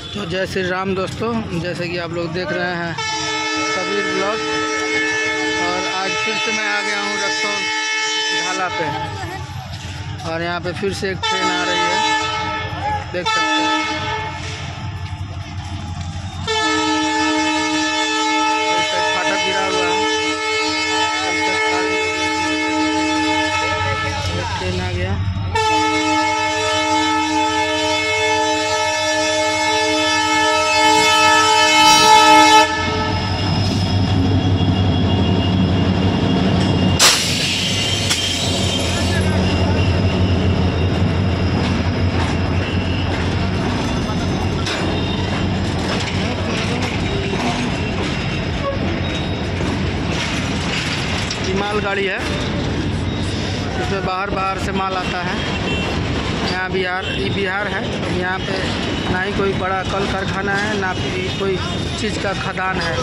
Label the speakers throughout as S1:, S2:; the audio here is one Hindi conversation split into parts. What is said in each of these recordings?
S1: तो जय श्री राम दोस्तों, जैसे कि आप लोग देख रहे हैं कबीर ब्लॉग। और आज फिर से मैं आ गया हूँ रक्सौल ढाला पे, और यहाँ पे फिर से एक ट्रेन आ रही है, देख सकते हैं। फाटक गिरा हुआ है, ट्रेन आ गया। माल गाड़ी है, इसमें बाहर से माल आता है। यहाँ बिहार है। यहाँ पे ना ही कोई बड़ा कल कारखाना है, ना कोई चीज़ का खदान है।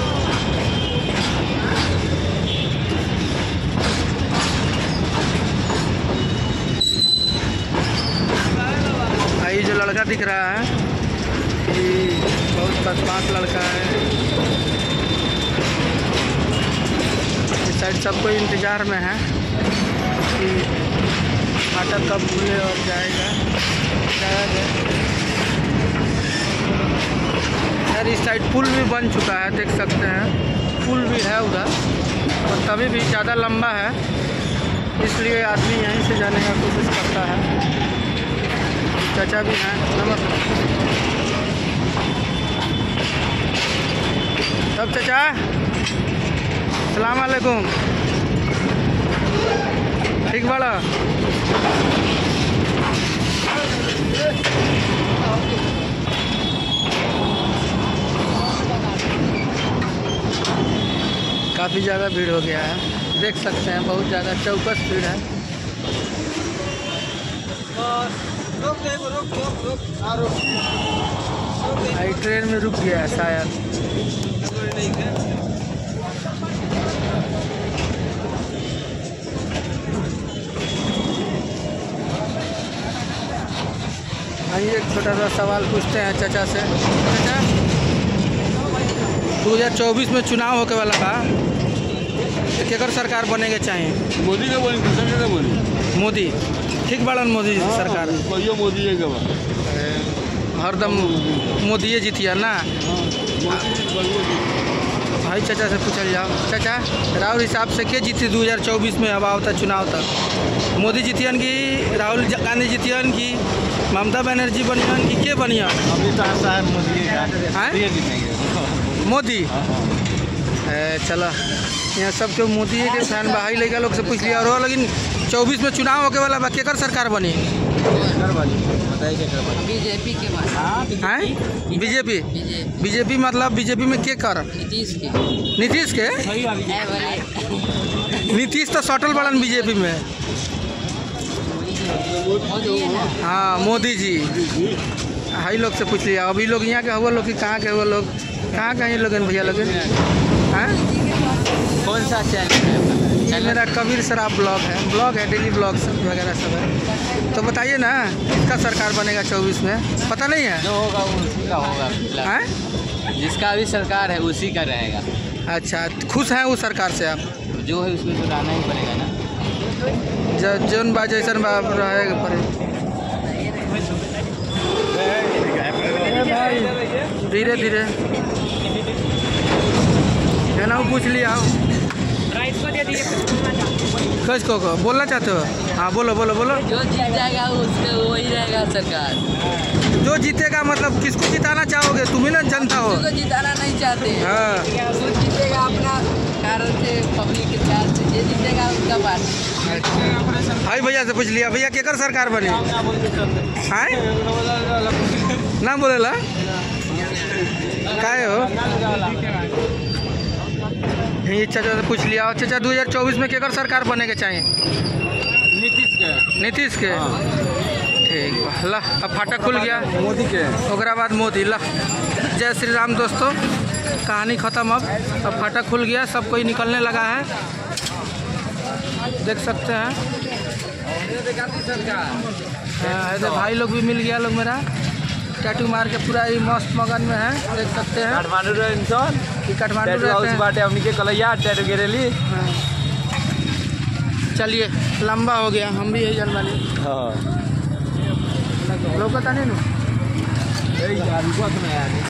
S1: ये जो लड़का दिख रहा है, ये बहुत बदमाश लड़का है। साइड सब कोई इंतज़ार में है कि फाटक कब खुले और जाएगा। यार इस साइड पुल भी बन चुका है, देख सकते हैं। पुल भी है उधर, और तभी भी ज़्यादा लंबा है, इसलिए आदमी यहीं से जाने का कोशिश करता है। चाचा भी हैं, नमस्ते। तब चाचा अस्सलाम वालेकुम, ठीक बड़ा। काफ़ी ज़्यादा भीड़ हो गया है, देख सकते हैं। बहुत ज़्यादा चौकस भीड़ है। ट्रेन में रुक गया है शायद। आइए एक छोटा सा सवाल पूछते हैं चाचा से। चाचा, 2024 में चुनाव होके वाला था, केकर सरकार बनेके चाहिए?
S2: मोदी का बनी।
S1: मोदी ठीक बड़न मोदी सरकार।
S2: मोदी
S1: हरदम मोदी जीतिया ना। भाई चाचा से पूछल जाओ। चाचा, राहुल हिसाब से के जीती 2024 में? अब आवता चुनाव तक मोदी जीतियन की, राहुल गांधी जीतियन की, ममता बनर्जी बनियन की, के बनियन?
S2: अभी तो साहब
S1: मोदी। चलो, यहाँ सब क्यों मोदी के फैन भाई लड़का लोग से पूछ लिया। और लेकिन 24 में चुनाव होके वाला बा, केकर सरकार बनी?
S3: बीजेपी के बाद।
S1: बीजेपी मतलब बीजेपी में के कर? नीतीश के। नीतीश तो सटल बड़न बीजेपी में। हाँ, मोदी जी। हाई लोग से पूछ लिया। अभी लोग यहाँ के हुआ लोग कि कहाँ के हुआ लोग? कहाँ कहीं लोग भैया लोग? हाँ,
S3: कौन सा चैनल है?
S1: ये मेरा कबीर शराब ब्लॉग है, डेली ब्लॉग वगैरह सब है। तो बताइए ना, किसका सरकार बनेगा 24 में? पता नहीं है।
S3: जो होगा उसी का होगा।
S1: हैं?
S3: जिसका भी सरकार है उसी का रहेगा।
S1: अच्छा, खुश हैं उस सरकार से आप?
S3: जो है उसमें तो रहना ही पड़ेगा ना।
S1: जौन बा जैसन बा रहेगा पड़े। धीरे धीरे है ना, वो पूछ लिया। किसको को बोलना चाहते हो? हाँ, बोलो।
S3: जो जीत जाएगा उसका वही रहेगा सरकार।
S1: जो जीतेगा मतलब किसको जिताना चाहोगे? तुम ही ना जनता हो।
S3: उसको जिताना नहीं चाहते।
S1: हाँ,
S3: जो जीतेगा अपना कारण से, पब्लिक के साथ से, जे जीतेगा उसका पार्टी।
S1: भाई भैया से पूछ लिया, भैया केकर सरकार बनी? हाँ, ना बोलेला काहे हो? ये चाचा से पूछ लिया। चाचा, 2024 में केकर सरकार बने के चाहिए? नीतीश के। ठीक बा, ला अब फाटक खुल गया
S2: मोदी के।
S1: ओकरा बाद मोदी। ला, जय श्री राम दोस्तों, कहानी ख़त्म। अब फाटक खुल गया, सब कोई निकलने लगा है, देख सकते हैं। हाँ, भाई लोग भी मिल गया लोग मेरा। टैटू मार के पूरा ही मस्त मगन में है, देख सकते हैं।
S2: काठमांडू इंसान
S1: कि काठमांडू
S2: टैटू
S1: रहते
S2: हाउस
S1: हैं।
S2: बाटे हमनी के कलैया टैटू गिरेली।
S1: हाँ। चलिए लंबा हो गया, हम भी यही जल वाले
S2: हाँ
S1: लोग नहीं।
S2: यही यार